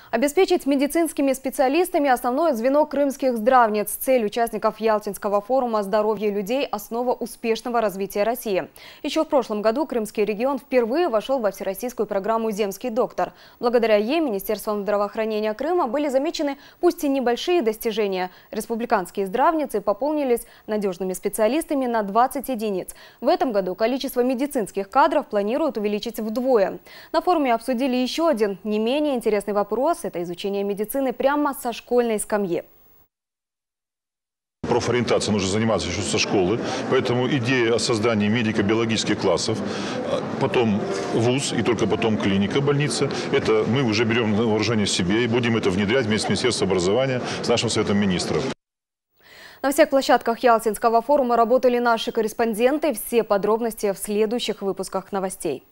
Обеспечить медицинскими специалистами основное звено крымских здравниц. Цель участников Ялтинского форума «Здоровье людей – основа успешного развития России». Еще в прошлом году Крымский регион впервые вошел во всероссийскую программу «Земский доктор». Благодаря ей Министерством здравоохранения Крыма были замечены пусть и небольшие достижения. Республиканские здравницы пополнились надежными специалистами на 20 единиц. В этом году количество медицинских кадров планируют увеличить вдвое. На форуме обсудили еще один не менее интересный вопрос – это изучение медицины прямо со школьной скамьи. Профориентацией нужно заниматься еще со школы, поэтому идея о создании медико-биологических классов, потом вуз и только потом клиника, больница, это мы уже берем на вооружение себе и будем это внедрять вместе с Министерством образования, с нашим Советом министров. На всех площадках Ялтинского форума работали наши корреспонденты. Все подробности в следующих выпусках новостей.